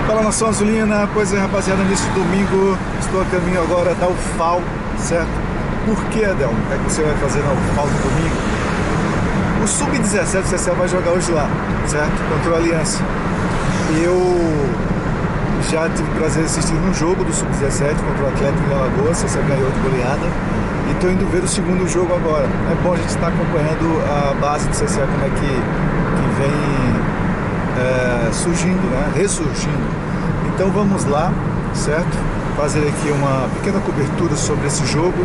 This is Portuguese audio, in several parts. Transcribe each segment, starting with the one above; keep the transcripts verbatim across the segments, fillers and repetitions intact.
Fala, Nação Azulina. Pois é, rapaziada, nesse domingo estou a caminho agora da U F A L, certo? Por que, Adel? O que é que você vai fazer na U F A L no domingo? O sub dezessete C S A vai jogar hoje lá, certo? Contra o Aliança. Eu já tive o prazer de assistir um jogo do sub dezessete contra o Atlético de Alagoas. C S A ganhou de goleada. E estou indo ver o segundo jogo agora. É bom a gente estar acompanhando a base do C S A, como é que, que vem é, surgindo, né? Ressurgindo. Então vamos lá, certo? Fazer aqui uma pequena cobertura sobre esse jogo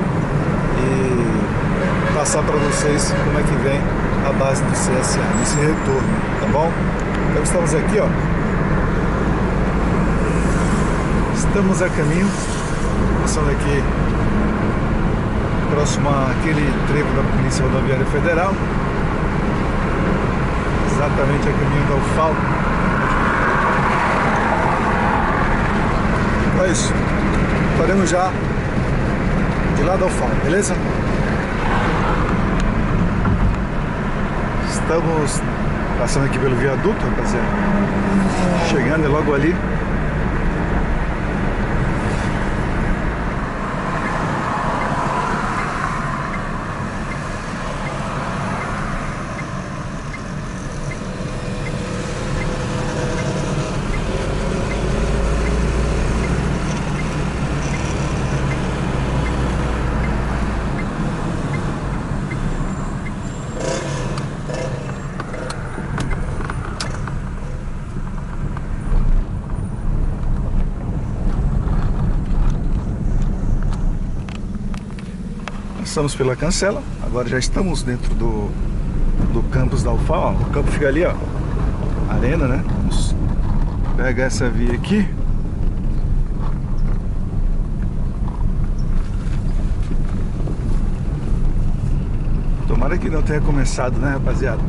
e passar para vocês como é que vem a base do C S A nesse retorno, tá bom? Então estamos aqui, ó. Estamos a caminho, passando aqui próximo àquele trevo da Polícia Rodoviária Federal, exatamente a caminho da U F A L. É isso, faremos já de lá da U F A L, beleza? Estamos passando aqui pelo viaduto, rapaziada, chegando logo ali. Passamos pela cancela, agora já estamos dentro do, do campus da U F A L, ó. O campo fica ali, ó, arena, né? Vamos pegar essa via aqui. Tomara que não tenha começado, né, rapaziada?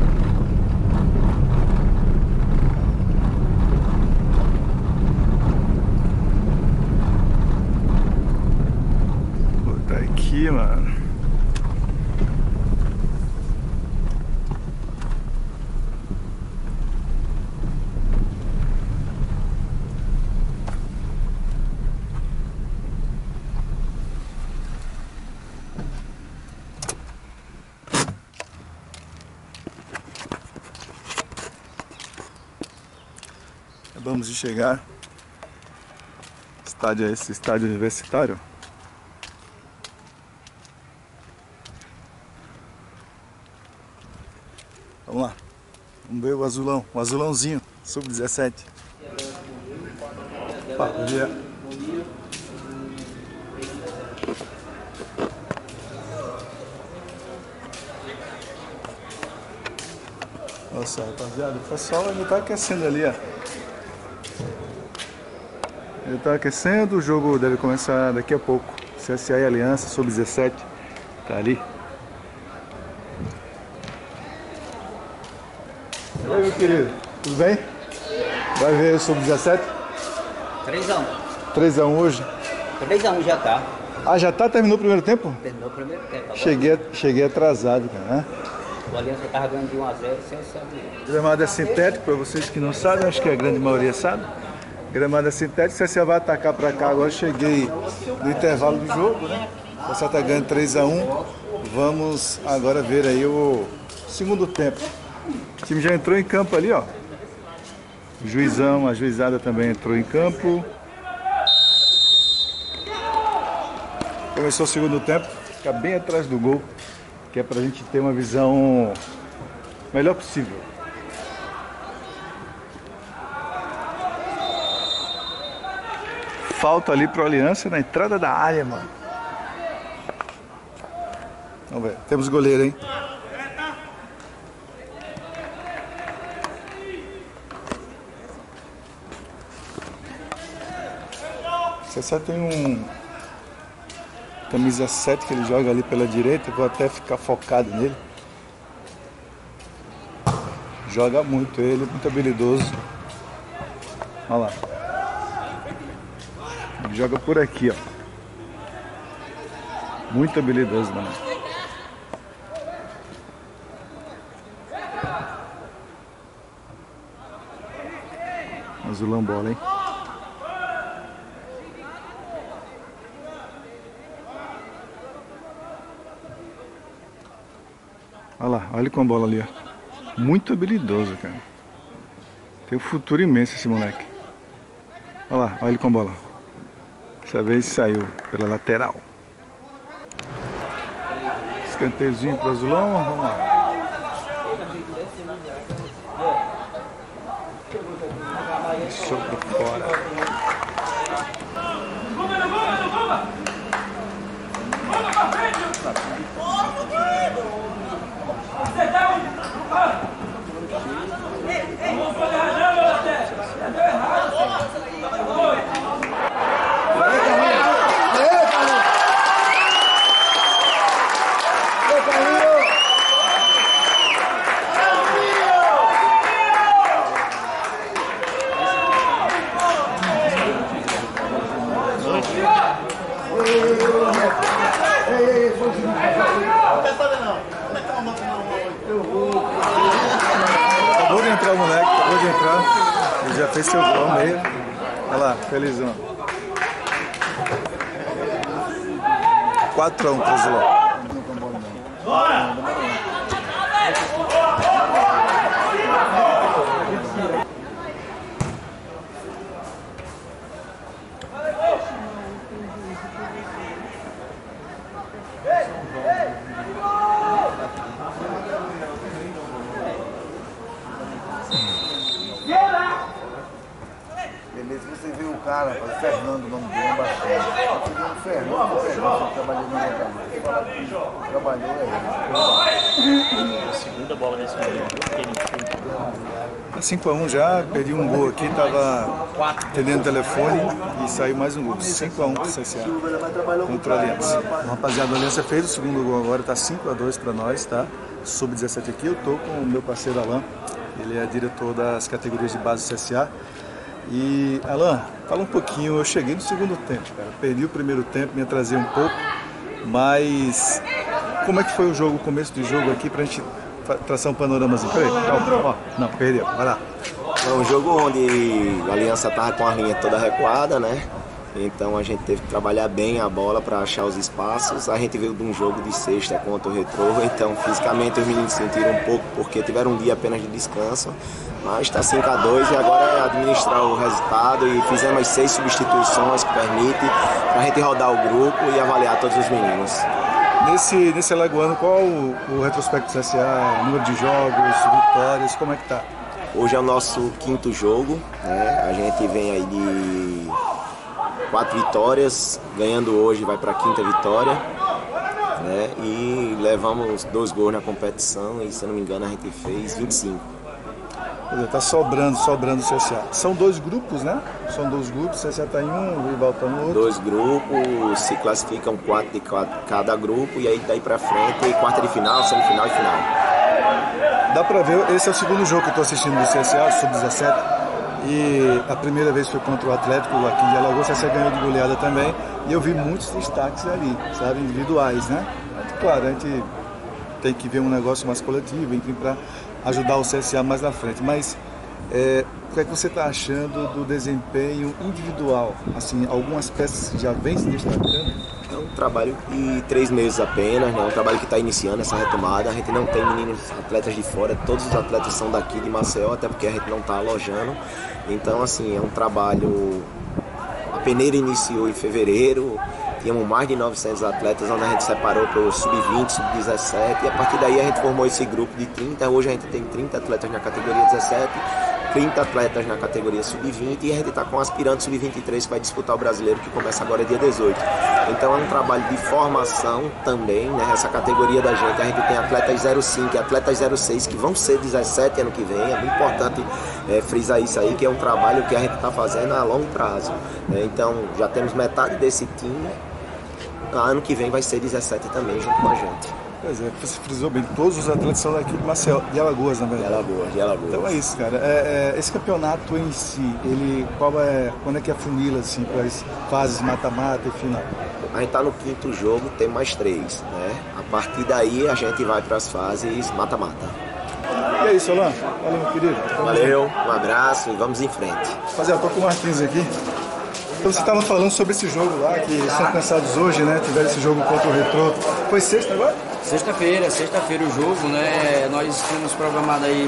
Aqui, mano. Acabamos de chegar. Estádio, esse estádio universitário. Vamos lá, vamos ver o azulão, o azulãozinho, sub dezessete. Opa, bom dia. Nossa, rapaziada, o pessoal ainda tá aquecendo ali, ó. Ele tá aquecendo, o jogo deve começar daqui a pouco. C S A e Aliança, sub dezessete, tá ali. E aí, meu querido, tudo bem? Vai ver o sub dezessete? três a um. três a um hoje? três a um já tá. Ah, já tá? Terminou o primeiro tempo? Terminou o primeiro tempo. Agora Cheguei, cheguei atrasado, cara, né? o Aliança tava ganhando de um a zero, sem saber. O gramado é sintético, para vocês que não sabem, acho que a grande maioria sabe. O gramado é sintético, se você vai atacar para cá agora, cheguei no intervalo do jogo, né? Você tá ganhando três a um. Vamos agora ver aí o segundo tempo. O time já entrou em campo ali, ó. O juizão, a juizada também entrou em campo. Começou o segundo tempo, fica bem atrás do gol, que é pra gente ter uma visão melhor possível. Falta ali pro Aliança na entrada da área, mano. Vamos ver, temos goleiro, hein? C S A tem um camisa sete que ele joga ali pela direita, vou até ficar focado nele. Joga muito ele, muito habilidoso. Olha lá. Ele joga por aqui, ó. Muito habilidoso, mano. Azulão bola, hein? Olha lá, olha ele com a bola ali, ó. Muito habilidoso, cara. Tem um futuro imenso esse moleque. Olha lá, olha ele com a bola. Dessa vez saiu pela lateral. Escanteiozinho pro Azulão, vamos lá. Deixou pra fora. Acabou de entrar o moleque, acabou de entrar. Ele já fez seu gol ao meio. Olha lá, felizão. quatro a um pro Azulão. Beleza, você viu o cara, o Fernando, o nome dele é bastante. Você viu o Fernando, o Fernando trabalhou no Montanha. Trabalhou aí. A segunda bola desse momento. cinco a um já, perdi um gol aqui, tava atendendo o telefone e saiu mais um gol. cinco a um pro C C A contra a Aliança. Rapaziada, a Aliança fez o segundo gol agora, tá cinco a dois pra nós, tá? sub dezessete aqui, eu tô com o meu parceiro Alan, ele é diretor das categorias de base do C S A. E, Alan, fala um pouquinho, eu cheguei no segundo tempo, cara, perdi o primeiro tempo, me atrasei um pouco, mas como é que foi o jogo, o começo do jogo aqui, pra gente traçar um panoramazinho? Peraí, calma, ó, não, perdeu, vai lá. É um jogo onde a Aliança tava com a linha toda recuada, né? Então a gente teve que trabalhar bem a bola para achar os espaços. A gente veio de um jogo de sexta contra o Retrô, então fisicamente os meninos sentiram um pouco porque tiveram um dia apenas de descanso. Mas está cinco a dois e agora é administrar o resultado e fizemos as seis substituições que permite para a gente rodar o grupo e avaliar todos os meninos. Nesse, nesse Alagoano, qual o, o retrospecto do C S A, número de jogos, vitórias, como é que tá? Hoje é o nosso quinto jogo, né? A gente vem aí de quatro vitórias, ganhando hoje vai para a quinta vitória, né? E levamos dois gols na competição e, se eu não me engano, a gente fez vinte e cinco. Quer dizer, tá sobrando, sobrando o C S A. São dois grupos, né? São dois grupos, o C S A tá em um, o rival tá no outro. Dois grupos, se classificam quatro de cada grupo e aí daí pra frente, quarta de final, semifinal e final. Dá pra ver, esse é o segundo jogo que eu tô assistindo do C S A, sub dezessete. E a primeira vez foi contra o Atlético aqui de Alagoas, o C S A ganhou de goleada também. E eu vi muitos destaques ali, sabe, individuais, né? Claro, a gente tem que ver um negócio mais coletivo, enfim, para ajudar o C S A mais na frente. Mas é, o que é que você está achando do desempenho individual? Assim, algumas peças já vêm se destacando? É um trabalho de três meses apenas, né? É um trabalho que está iniciando essa retomada. A gente não tem meninos atletas de fora, todos os atletas são daqui de Maceió, até porque a gente não está alojando. Então, assim, é um trabalho... A peneira iniciou em fevereiro, tínhamos mais de novecentos atletas, onde a gente separou para o sub vinte, sub dezessete, e a partir daí a gente formou esse grupo de trinta. Hoje a gente tem trinta atletas na categoria dezessete, trinta atletas na categoria sub vinte, e a gente está com um aspirante sub vinte e três que vai disputar o brasileiro, que começa agora dia dezoito. Então é um trabalho de formação também, né? Essa categoria da gente, a gente tem atletas zero cinco e atletas zero seis que vão ser dezessete ano que vem. É muito importante é, frisar isso aí, que é um trabalho que a gente está fazendo a longo prazo, né? Então já temos metade desse time, ano que vem vai ser dezessete também junto com a gente. Pois é, você frisou bem, todos os atletas são daqui de Maceió, de Alagoas, na verdade. De Alagoas, de Alagoas. Então é isso, cara. É, é, esse campeonato em si, ele, qual é, quando é que afunila assim, para as fases mata-mata e final? A gente está no quinto jogo, tem mais três, né? A partir daí a gente vai para as fases mata-mata. E é isso, Alan. Valeu, meu querido. Tamo Valeu, um abraço e vamos em frente. Rapaziada, tô com o Martins aqui. Então você estava falando sobre esse jogo lá, que são cansados hoje, né? Tiveram esse jogo contra o Retrô. Foi sexta agora? Sexta-feira, sexta-feira o jogo, né? Nós tínhamos programado aí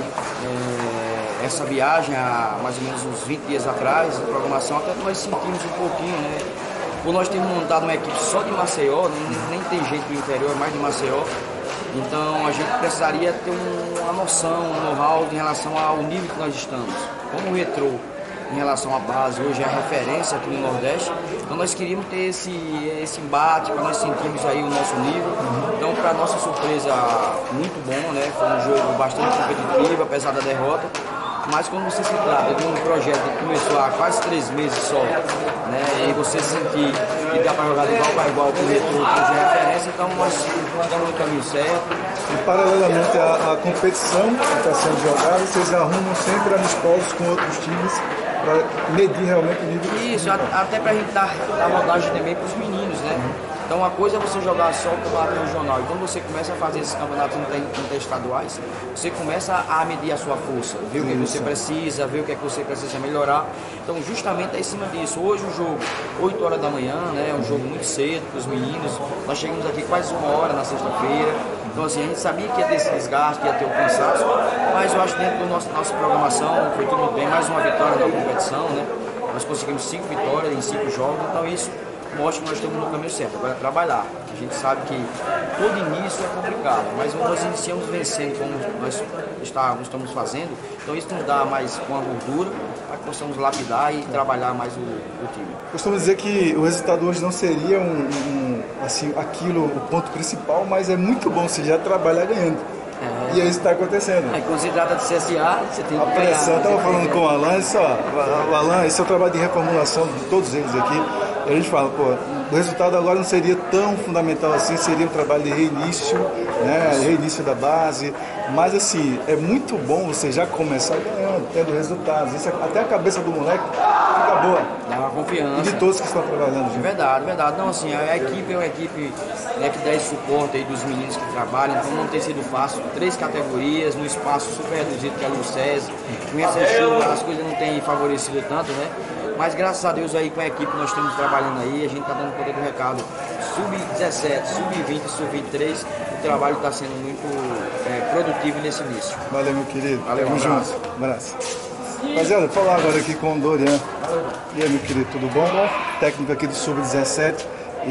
é, essa viagem há mais ou menos uns vinte dias atrás, a programação, até nós sentimos um pouquinho, né? Por nós termos montado uma equipe só de Maceió, nem, nem tem gente do interior, mais de Maceió. Então a gente precisaria ter um, uma noção, um know-how em relação ao nível que nós estamos. Como o Retrô, em relação à base, hoje é a referência aqui no Nordeste. Então nós queríamos ter esse, esse embate, para nós sentirmos aí o nosso nível. Então, para nossa surpresa, muito bom, né? Foi um jogo bastante competitivo, apesar da derrota. Mas quando você se trata de um projeto que começou há quase três meses só, né? E você sentir que dá para jogar de igual para igual com o Retrô, que hoje é referência, então nós estamos no caminho certo. E paralelamente à, à competição que está sendo jogada, vocês arrumam sempre amistosos com outros times para medir realmente o nível. Isso, até para a gente dar, dar rodagem também para os meninos, né? Então uma coisa é você jogar só o campeonato regional. E quando você começa a fazer esses campeonatos interestaduais, você começa a medir a sua força, ver o que você precisa, ver o que é que você precisa melhorar. Então justamente é em cima disso. Hoje o jogo, oito horas da manhã, né? É um jogo muito cedo para os meninos. Nós chegamos aqui quase uma hora na sexta-feira. Então assim, a gente sabia que ia ter esse desgaste, que ia ter o cansaço, mas eu acho que dentro da nossa, nossa programação foi tudo bem. Mais uma vitória na competição, né? Nós conseguimos cinco vitórias em cinco jogos, então isso mostra que nós estamos no caminho certo. Agora é trabalhar. A gente sabe que todo início é complicado, mas nós iniciamos vencendo como nós estamos, estamos fazendo, então isso nos dá mais uma gordura para que possamos lapidar e trabalhar mais o, o time. Costumo dizer que o resultado hoje não seria um, um, assim, aquilo, o ponto principal, mas é muito bom se já trabalhar ganhando. É. E é isso que está acontecendo. É, quando se trata de C S A, você tem que a pressão, eu estava falando com o Alan, só, o Alan, esse é o trabalho de reformulação de todos eles aqui. E a gente fala, pô, o resultado agora não seria tão fundamental assim, seria um trabalho de reinício, né, reinício da base, mas assim, é muito bom você já começar ganhando, tendo resultados, isso, até a cabeça do moleque fica boa. Dá uma confiança. E de todos que estão trabalhando. Gente. Verdade, verdade. Não, assim, a equipe é uma equipe, né, que dá esse suporte aí dos meninos que trabalham, então não tem sido fácil, três categorias, num espaço super reduzido que é o SESI, com essa chuva as coisas não têm favorecido tanto, né? Mas graças a Deus aí com a equipe nós estamos trabalhando aí, a gente está dando conta do recado. sub dezessete, sub vinte, sub vinte e três, o trabalho está sendo muito é, produtivo nesse início. Valeu, meu querido. Valeu, um abraço. Junto. Um abraço. Rapaziada, vou falar agora aqui com o Dorian. E aí, meu querido, tudo bom? Técnico aqui do sub dezessete.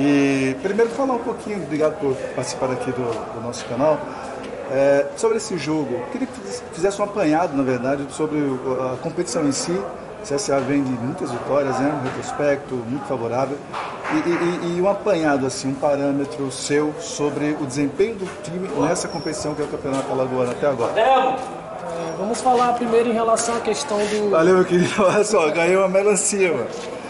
E primeiro falar um pouquinho, obrigado por participar aqui do, do nosso canal. É, sobre esse jogo, queria que fizesse um apanhado, na verdade, sobre a competição em si. O C S A vem de muitas vitórias, né? Um retrospecto muito favorável. E, e, e um apanhado, assim, um parâmetro seu sobre o desempenho do time nessa competição que é o Campeonato Alagoano até agora. É, vamos falar primeiro em relação à questão do... Valeu, meu querido. Olha só, ganhei uma melancia, mano.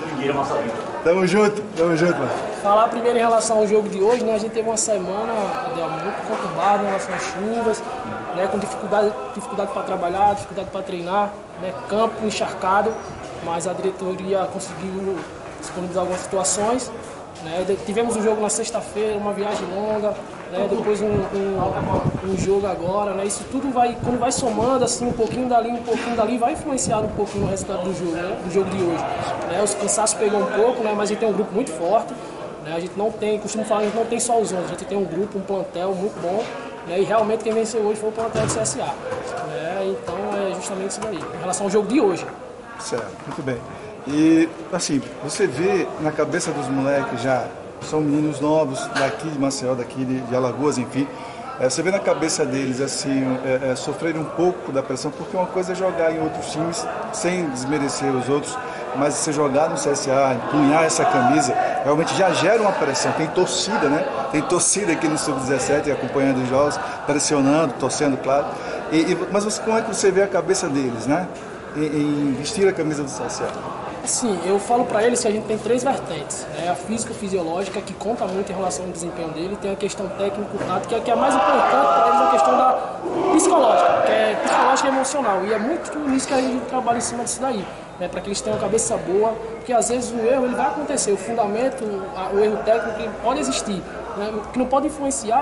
Tamo junto, tamo junto, mano. Falar primeiro em relação ao jogo de hoje, né? A gente teve uma semana muito conturbada em relação às chuvas, né? Com dificuldade, dificuldade para trabalhar, dificuldade para treinar, né? Campo encharcado, mas a diretoria conseguiu disponibilizar algumas situações, né? Tivemos um jogo na sexta-feira, uma viagem longa, né? Depois um, um, um jogo agora, né? Isso tudo vai, quando vai somando assim, um pouquinho dali, um pouquinho dali, vai influenciar um pouquinho no resultado do jogo, né? Do jogo de hoje. Né? Os cansaços pegam um pouco, né? Mas a gente tem um grupo muito forte, né? A gente não tem, costumo falar, a gente não tem só os onze, a gente tem um grupo, um plantel muito bom, né? E realmente quem venceu hoje foi o plantel do C S A. Né? Então é justamente isso daí, em relação ao jogo de hoje. Certo, muito bem. E assim, você vê na cabeça dos moleques já, são meninos novos daqui de Maceió, daqui de, de Alagoas, enfim. É, você vê na cabeça deles assim, é, é, sofrerem um pouco da pressão, porque uma coisa é jogar em outros times, sem desmerecer os outros, mas você jogar no C S A, empunhar essa camisa, realmente já gera uma pressão. Tem torcida, né? Tem torcida aqui no sub dezessete acompanhando os jogos, pressionando, torcendo, claro. E, e, mas você, como é que você vê a cabeça deles, né? Em, em vestir a camisa do C S A? Assim, eu falo para eles que a gente tem três vertentes, né? A físico-fisiológica, que conta muito em relação ao desempenho dele, tem a questão técnico-tática, que é a mais importante para eles, a questão da psicológica, que é psicológica e emocional, e é muito nisso que a gente trabalha em cima disso daí, né? Para que eles tenham a cabeça boa, porque às vezes o erro ele vai acontecer, o fundamento, o erro técnico pode existir, né? O que não pode influenciar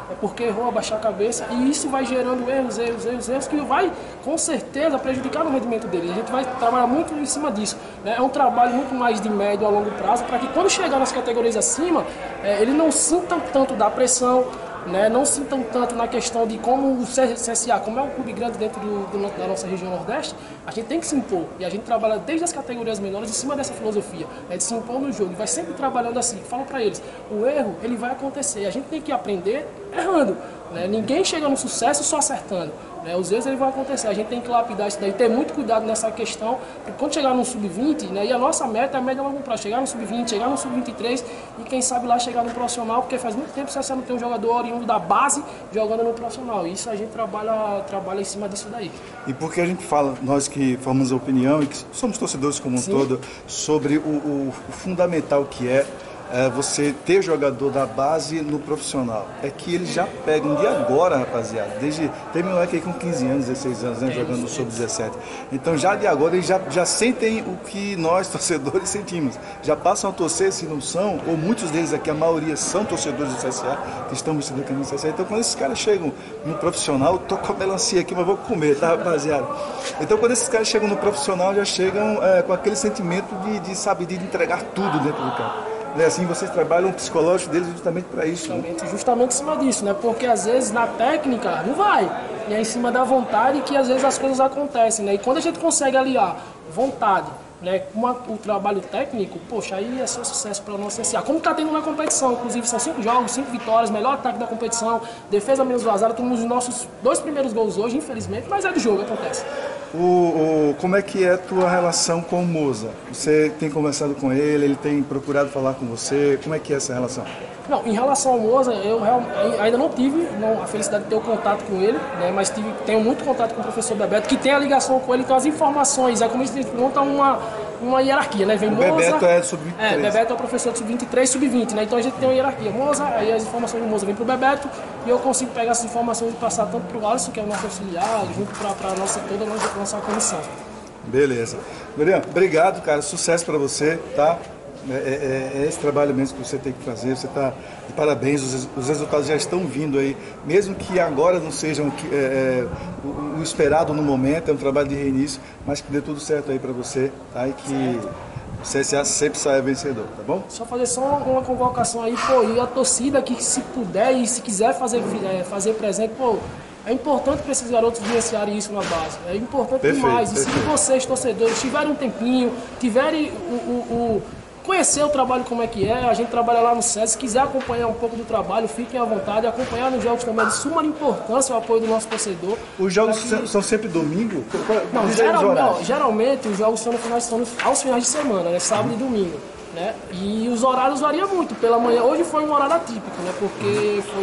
é porque errou, abaixar a cabeça, e isso vai gerando erros, erros, erros, erros, que vai com certeza prejudicar o rendimento dele. A gente vai trabalhar muito em cima disso, né? É um trabalho muito mais de médio a longo prazo, para que quando chegar nas categorias acima, é, ele não sinta tanto da pressão, né, não sintam tanto na questão de como o C S A, como é um clube grande dentro do, do, da nossa região Nordeste, a gente tem que se impor. E a gente trabalha desde as categorias menores em cima dessa filosofia, né, de se impor no jogo. E vai sempre trabalhando assim. Fala para eles, o erro ele vai acontecer. A gente tem que aprender errando. Né? Ninguém chega no sucesso só acertando. Né? Os erros eles vão acontecer. A gente tem que lapidar isso daí, ter muito cuidado nessa questão. Porque quando chegar no sub vinte, né, e a nossa meta é a média longo prazo, chegar no sub vinte, chegar no sub vinte e três e quem sabe lá chegar no profissional, porque faz muito tempo que o C S A não tem um jogador oriundo da base jogando no profissional. E isso a gente trabalha, trabalha em cima disso daí. E porque a gente fala, nós que formamos a opinião e que somos torcedores como um Sim. todo, sobre o, o, o fundamental que é É você ter jogador da base no profissional. É que eles já pegam de agora, rapaziada. Desde, tem moleque aí com quinze anos, dezesseis anos, né, jogando no sub dezessete. Então já de agora eles já, já sentem o que nós, torcedores, sentimos. Já passam a torcer, se não são, ou muitos deles aqui, a maioria são torcedores do C S A, que estão vestidos aqui no C S A. Então quando esses caras chegam no profissional, eu tô com a melancia aqui, mas vou comer, tá, rapaziada? Então quando esses caras chegam no profissional, já chegam é, com aquele sentimento de, de, sabe, de entregar tudo dentro do campo. É assim, vocês trabalham o psicológico deles justamente para isso. Justamente, né? Justamente em cima disso, né? Porque às vezes na técnica não vai. E é em cima da vontade que às vezes as coisas acontecem, né? E quando a gente consegue aliar vontade, né, com a, o trabalho técnico, poxa, aí é só sucesso para o nosso C S A. Como está tendo na competição, inclusive são cinco jogos, cinco vitórias, melhor ataque da competição, defesa menos vazada, temos os nossos dois primeiros gols hoje, infelizmente, mas é do jogo, acontece. O, o, como é que é a tua relação com o Moza? Você tem conversado com ele, ele tem procurado falar com você, como é que é essa relação? Não, em relação ao Moza, eu real, ainda não tive não, a felicidade de ter o contato com ele, né, mas tive, tenho muito contato com o professor Bebeto, que tem a ligação com ele, então as informações, é como a gente monta uma, uma hierarquia, né? Vem o Moza, Bebeto é sub vinte e três. É, Bebeto é o professor de sub vinte e três, sub vinte, né? Então a gente tem uma hierarquia. Moza, aí as informações do Moza vêm pro Bebeto e eu consigo pegar essas informações e passar tanto pro Alisson, que é o nosso auxiliar, junto pra, pra nossa, toda a nossa, nossa comissão. Beleza. Dorian, obrigado, cara. Sucesso pra você, tá? É, é, é esse trabalho mesmo que você tem que fazer, você está de parabéns, os, os resultados já estão vindo aí, mesmo que agora não sejam é, é, o, o esperado no momento, é um trabalho de reinício, mas que dê tudo certo aí para você, tá? E que o C S A sempre saia vencedor, tá bom? Só fazer só uma, uma convocação aí, pô, e a torcida que se puder e se quiser fazer, é, fazer presente, pô, é importante para esses garotos vivenciarem isso na base, é importante perfeito, demais, perfeito. E se vocês, torcedores, tiverem um tempinho, tiverem o, o, o conhecer o trabalho como é que é, a gente trabalha lá no S E S, se quiser acompanhar um pouco do trabalho, fiquem à vontade, acompanhar nos jogos também é de suma importância o apoio do nosso torcedor. Os jogos que... são sempre domingo? Não, geral, não, geralmente os jogos são, no final, são aos finais de semana, né, sábado uhum. e domingo. Né? E os horários variam muito, pela manhã, hoje foi um horário atípico, né? Porque foi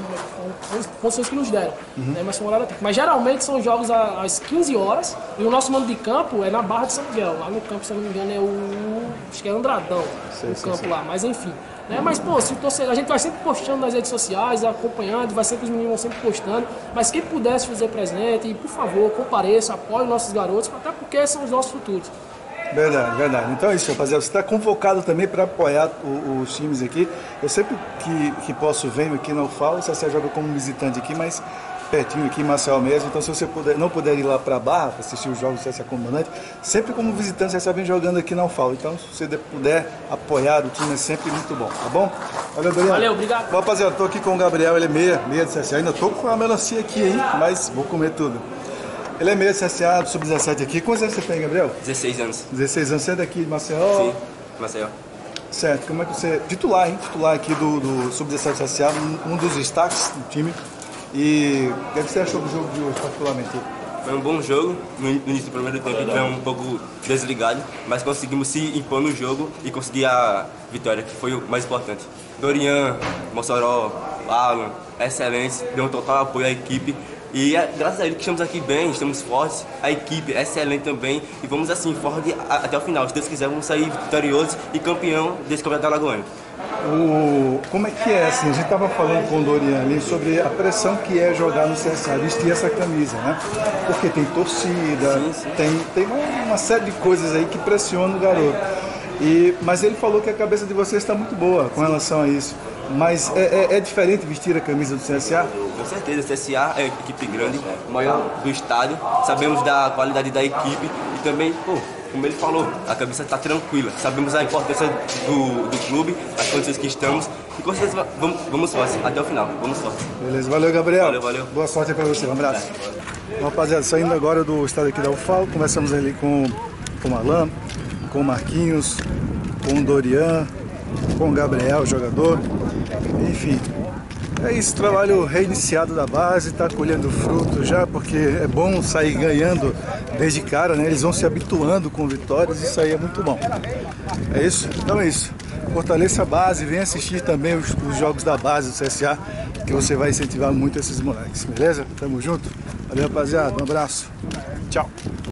um, um, condições que nos deram, uhum. né? Mas foi um horário atípico. Mas geralmente são jogos às quinze horas e o nosso mando de campo é na Barra de São Miguel, lá no campo, se eu não me engano, é o. Acho que é Andradão, sei, o sei, campo sei. lá, mas enfim. Né? Mas pô, se torcer, a gente vai sempre postando nas redes sociais, acompanhando, vai sempre, os meninos vão sempre postando, mas quem pudesse fazer presente, e por favor, compareça, apoie os nossos garotos, até porque são os nossos futuros. Verdade, verdade. Então é isso, rapaziada. Você está convocado também para apoiar o, os times aqui. Eu sempre que, que posso venho aqui na U F A L, o C S A joga como visitante aqui, mas pertinho aqui em Maceió mesmo. Então se você puder, não puder ir lá para a Barra para assistir os jogos do C S A comandante, sempre como visitante o C S A vem jogando aqui na U F A L. Então se você puder apoiar o time é sempre muito bom, tá bom? Valeu, Dorian. Valeu, obrigado. Bom, rapaziada, estou aqui com o Gabriel, ele é meia, meia do C S A. Ainda estou com a melancia aqui, hein? Mas vou comer tudo. Ele é meio do C S A, do sub dezessete aqui. Quantos anos você tem, Gabriel? dezesseis anos. dezesseis anos. Você é daqui de Maceió? Sim, Maceió. Certo. Como é que você... Titular, hein? Titular aqui do, do sub dezessete do C S A, um, um dos destaques do time. E o que você achou do jogo de hoje, particularmente? Foi um bom jogo. No início do primeiro tempo, tivemos um pouco desligado, mas conseguimos se impor no jogo e conseguir a vitória, que foi o mais importante. Dorian, Mossoró, Alan, excelentes, deu um total apoio à equipe. E graças a ele que estamos aqui bem, estamos fortes, a equipe é excelente também e vamos assim, forte até o final. Se Deus quiser, vamos sair vitoriosos e campeão desse campeonato alagoano. O... Como é que é assim? A gente estava falando com o Dorian ali sobre a pressão que é jogar no C S A, vestir essa camisa, né? Porque tem torcida, sim, sim. tem, tem uma, uma série de coisas aí que pressionam o garoto. E, mas ele falou que a cabeça de vocês está muito boa com relação a isso. Mas é, é, é diferente vestir a camisa do C S A? Com certeza, o C S A é uma equipe grande, maior do estádio, sabemos da qualidade da equipe e também, pô, como ele falou, a cabeça está tranquila, sabemos a importância do, do clube, as condições que estamos e com certeza vamos, vamos forte, até o final, vamos forte. Beleza, valeu Gabriel. Valeu, valeu. Boa sorte aí pra você, um abraço. Bom, rapaziada, saindo agora do estádio aqui da U F A L, conversamos ali com, com o Alan, com o Marquinhos, com o Dorian, com o Gabriel, jogador, enfim. É isso, trabalho reiniciado da base, está colhendo fruto já, porque é bom sair ganhando desde cara, né? Eles vão se habituando com vitórias e isso aí é muito bom. É isso? Então é isso. Fortaleça a base, venha assistir também os, os jogos da base do C S A, que você vai incentivar muito esses moleques, beleza? Tamo junto? Valeu, rapaziada, um abraço. Tchau.